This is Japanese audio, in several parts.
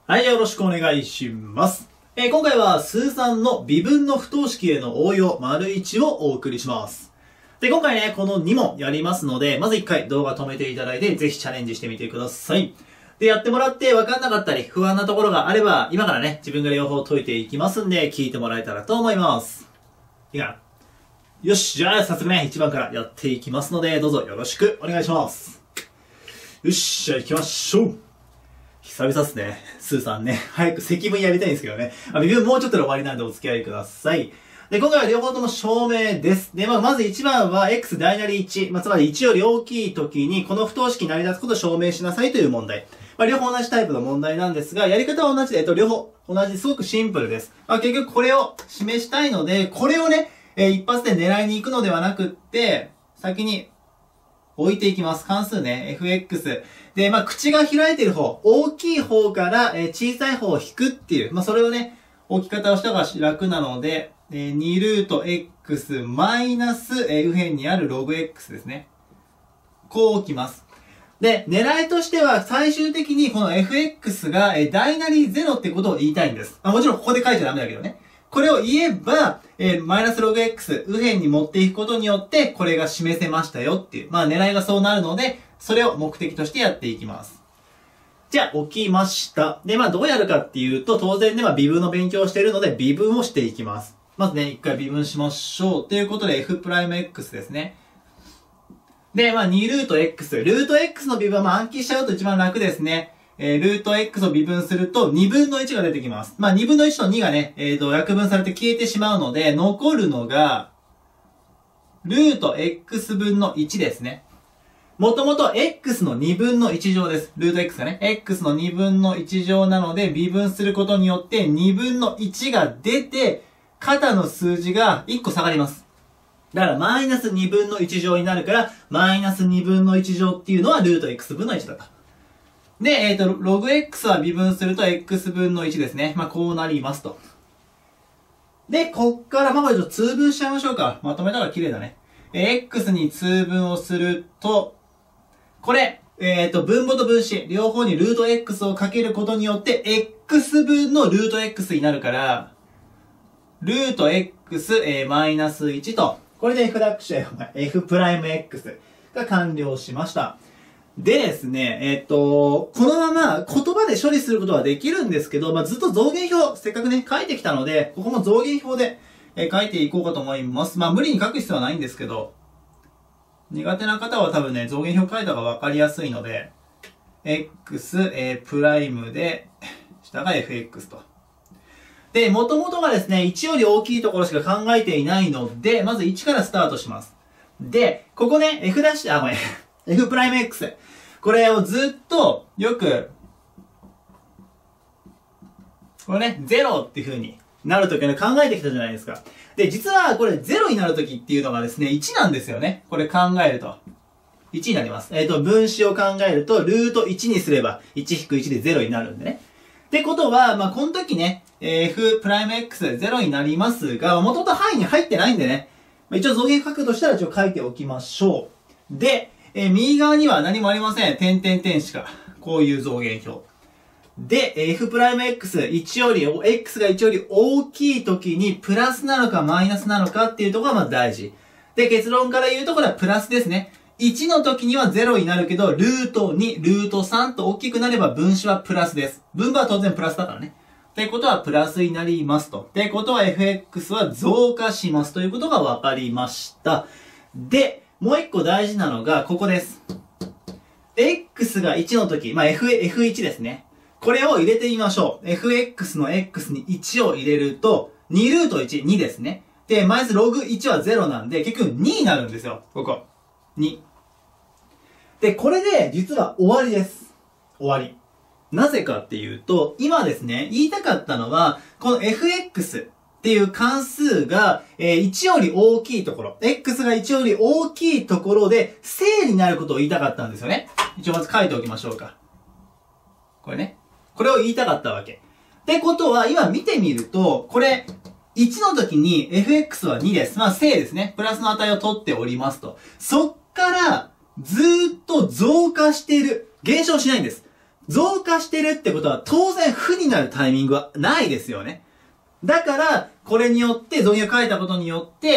はい、じゃあよろしくお願いします。今回は数3の微分の不等式への応用 ① をお送りします。で、今回ね、この2問やりますので、まず1回動画止めていただいて、ぜひチャレンジしてみてください。で、やってもらって分かんなかったり、不安なところがあれば、今からね、自分が両方解いていきますんで、聞いてもらえたらと思います。いいかな？よし、じゃあ早速ね、1番からやっていきますので、どうぞよろしくお願いします。よし、じゃあ行きましょう。久々っすね。スーさんね。早く積分やりたいんですけどね。微分もうちょっとで終わりなんでお付き合いください。で、今回は両方とも証明です。で、まず1番は x 大なり1。つまり1より大きい時に、この不等式成り立つことを証明しなさいという問題。両方同じタイプの問題なんですが、やり方は同じで、両方同じですごくシンプルです。結局これを示したいので、これをね、一発で狙いに行くのではなくって、先に置いていきます。関数ね、fx。で、口が開いている方、大きい方から、小さい方を引くっていう、それをね、置き方をした方が楽なので、2ルート x マイナス、右辺にあるログ x ですね。こう置きます。で、狙いとしては、最終的にこの fx が、大なり0ってことを言いたいんです。もちろんここで書いちゃダメだけどね。これを言えば、マイナスログ x 右辺に持っていくことによって、これが示せましたよっていう。狙いがそうなるので、それを目的としてやっていきます。じゃあ、置きました。で、どうやるかっていうと、当然ね、微分の勉強をしているので、微分をしていきます。まずね、一回微分しましょう。ということで、f'x ですね。で、2ルート x。ルート x の微分は暗記しちゃうと一番楽ですね。ルート x を微分すると2分の1が出てきます。2分の1と2がね、約分されて消えてしまうので、残るのが、ルート x 分の1ですね。もともと x の2分の1乗です。ルート x がね、x の2分の1乗なので、微分することによって2分の1が出て、肩の数字が1個下がります。だから、マイナス2分の1乗になるから、マイナス2分の1乗っていうのはルート x 分の1だと。で、ログ x は微分すると x 分の1ですね。こうなりますと。で、こっから、これちょっと通分しちゃいましょうか。まとめたら綺麗だね。x に通分をすると、これ、分母と分子、両方にルート x をかけることによって、x 分のルート x になるから、ルート x、マイナス1と、これで f'、f'(x) が完了しました。でですね、このまま言葉で処理することはできるんですけど、ずっと増減表、せっかくね、書いてきたので、ここも増減表で、書いていこうかと思います。無理に書く必要はないんですけど、苦手な方は多分ね、増減表書いた方がわかりやすいので、x、プライムで、下が fx と。で、元々がですね、1より大きいところしか考えていないので、まず1からスタートします。で、ここね、f'、ごめん、f'(x). これをずっとよく、これね、0っていう風になるときは考えてきたじゃないですか。で、実はこれ0になるときっていうのがですね、1なんですよね。これ考えると。1になります。分子を考えると、ルート1にすれば、1-1で0になるんでね。ってことは、この時ね、f'(x) になりますが、元々範囲に入ってないんでね。一応増減書くとしたら書いておきましょう。で、右側には何もありません。点々点しか。こういう増減表。で、f'x、1より、x が1より大きい時にプラスなのかマイナスなのかっていうところがまず大事。で、結論から言うとこれはプラスですね。1の時には0になるけど、ルート2、ルート3と大きくなれば分子はプラスです。分母は当然プラスだからね。ってことはプラスになりますと。ってことは fx は増加しますということが分かりました。で、もう一個大事なのがここです。x が1の時、f1 ですね。これを入れてみましょう。fx の x に1を入れると、2ルート1、2ですね。で、マイナスログ1は0なんで、結局2になるんですよ。ここ。2。で、これで実は終わりです。終わり。なぜかっていうと、今ですね、言いたかったのは、この fx っていう関数が、1より大きいところ、x が1より大きいところで、正になることを言いたかったんですよね。一応まず書いておきましょうか。これね。これを言いたかったわけ。ってことは、今見てみると、これ、1の時に fx は2です。正ですね。プラスの値を取っておりますと。そっから、ずーっと増加している。減少しないんです。っ増加してるってことは当然負になるタイミングはないですよね。だから、これによって、増減を書いたことによって、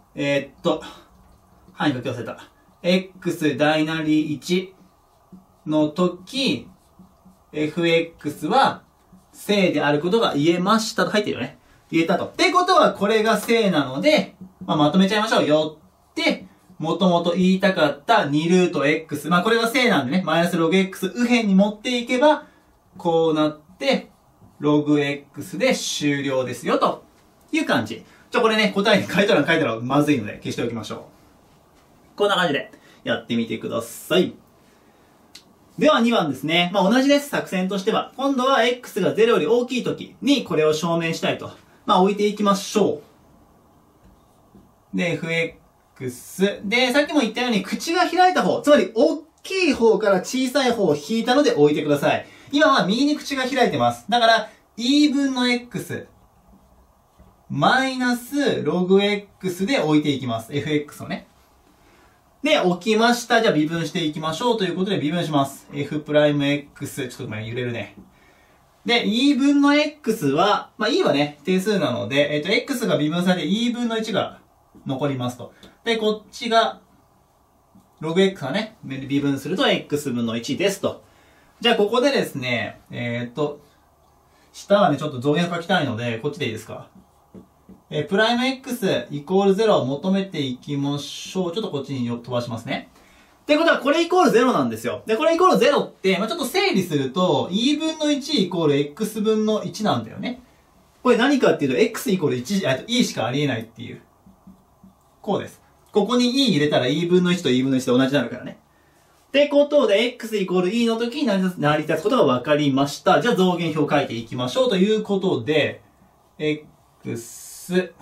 範囲書き忘れた。x 大なり1の時、fx は正であることが言えましたと入ってるよね。言えたと。ってことはこれが正なので、まとめちゃいましょう。よって、もともと言いたかった2ルート x。これが正なんでね、マイナスログ x 右辺に持っていけば、こうなって、ログ x で終了ですよ、という感じ。これね、答えに書いたらまずいので消しておきましょう。こんな感じでやってみてください。では2番ですね。同じです、作戦としては。今度は x が0より大きい時にこれを証明したいと。置いていきましょう。で、fx。で、さっきも言ったように口が開いた方、つまり大きい方から小さい方を引いたので置いてください。今は右に口が開いてます。だから、e 分の x、マイナスログ x で置いていきます。fx をね。で、置きました。じゃあ微分していきましょうということで微分します。f'(x) ちょっとごめん、揺れるね。で、e 分の x は、e はね、定数なので、x が微分されて e 分の1が残りますと。で、こっちが、ログ x がね、微分すると x 分の1ですと。じゃあ、ここでですね、下はね、ちょっと増減書きたいので、こっちでいいですか。プライム x イコール0を求めていきましょう。ちょっとこっちに飛ばしますね。ってことは、これイコール0なんですよ。で、これイコール0って、ちょっと整理すると、e 分の1イコール x 分の1なんだよね。これ何かっていうと、x イコール1、e しかありえないっていう。こうです。ここに e 入れたら e 分の1と e 分の1と同じになるからね。ってことで、x イコール e の時に成り立つことが分かりました。じゃあ、増減表を書いていきましょうということで、x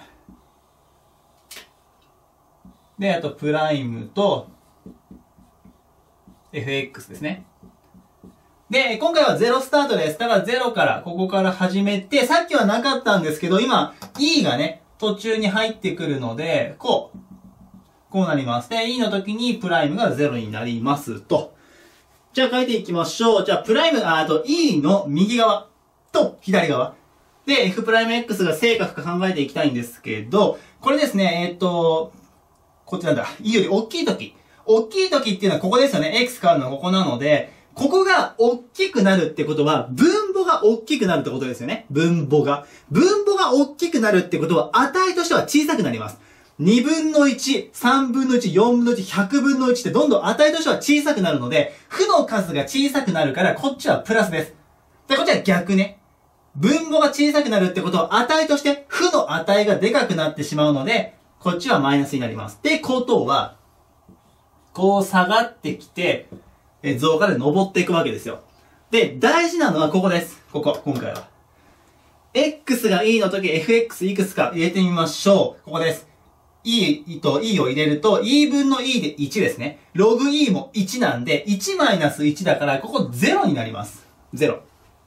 で、あと、プライムと、fx ですね。で、今回は0スタートです。だから0から、ここから始めて、さっきはなかったんですけど、今、e がね、途中に入ってくるので、こうなります。で、e の時にプライムが0になりますと。じゃあ書いていきましょう。じゃあ、プライム、e の右側と左側。で、f プライム x が正か負か考えていきたいんですけど、これですね、こっちなんだ。e より大きい時。大きい時っていうのはここですよね。x 変わるのはここなので、ここが大きくなるってことは、分母が大きくなるってことですよね。分母が大きくなるってことは、値としては小さくなります。2分の1、3分の1、4分の1、100分の1ってどんどん値としては小さくなるので、負の数が小さくなるから、こっちはプラスです。で、こっちは逆ね。分母が小さくなるってことは、値として負の値がでかくなってしまうので、こっちはマイナスになります。ってことは、こう下がってきて、増加で登っていくわけですよ。で、大事なのはここです。今回は。x が e の時、fx いくつか入れてみましょう。ここです。e と e を入れると、e 分の e で1ですね。ログ e も1なんで、1マイナス1だから、ここ0になります。0。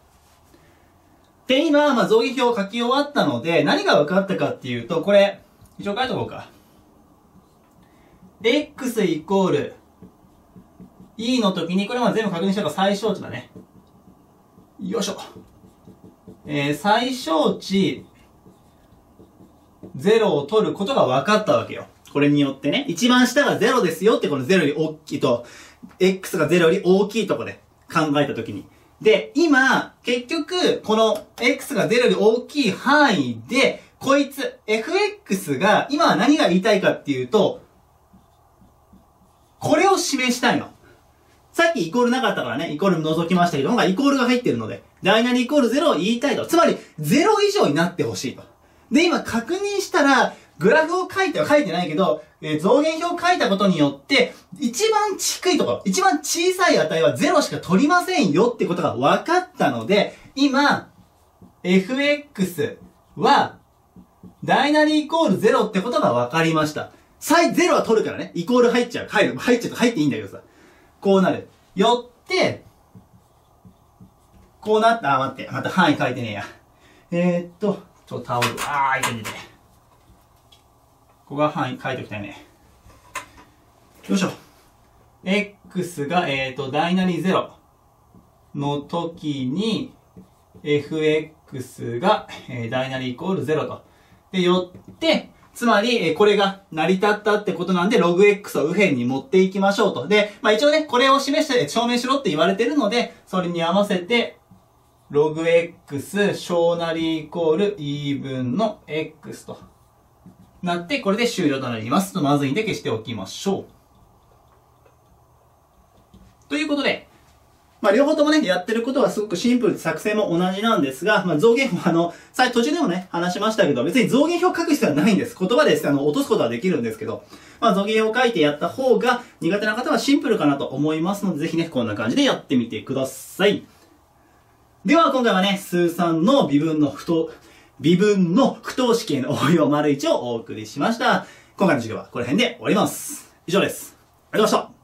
で、今、増減表を書き終わったので、何が分かったかっていうと、これ、一応書いとこうか。x イコール e の時に、これ全部確認したから最小値だね。よいしょ。最小値0を取ることが分かったわけよ。これによってね。一番下が0ですよって、この0より大きいと、x が0より大きいとこで考えたときに。で、今、結局、この x が0より大きい範囲で、こいつ、fx が、今は何が言いたいかっていうと、これを示したいの。さっきイコールなかったからね、イコール除きましたけど、今回イコールが入ってるので、大なりイコール0を言いたいと。つまり、0以上になってほしいと。で、今確認したら、グラフを書いてないけど、増減表を書いたことによって、一番低いところ、一番小さい値は0しか取りませんよってことが分かったので、今、fx は、大なりイコール0ってことが分かりました。0は取るからね。イコール入っちゃう。入っていいんだけどさ。こうなる。よって、こうなった、待って、また範囲書いてねえや。ちょっとタオル、痛い。ここが範囲書いておきたいね。よいしょ。x が、大なり0。 の時に、fx が大なりイコール0と。で、よって、つまり、これが成り立ったってことなんで、log x を右辺に持っていきましょうと。で、一応ね、これを示して、証明しろって言われてるので、それに合わせて、log x 小なりイコール e 分の x となって、これで終了となります。とまずいんで消しておきましょう。ということで、両方ともね、やってることはすごくシンプルで作成も同じなんですが、増減法途中でもね、話しましたけど、別に増減表書く必要はないんです。言葉で落とすことはできるんですけど、増減表書いてやった方が苦手な方はシンプルかなと思いますので、ぜひね、こんな感じでやってみてください。では、今回はね、数3の微分の不等式への応用 ① をお送りしました。今回の授業はこの辺で終わります。以上です。ありがとうございました。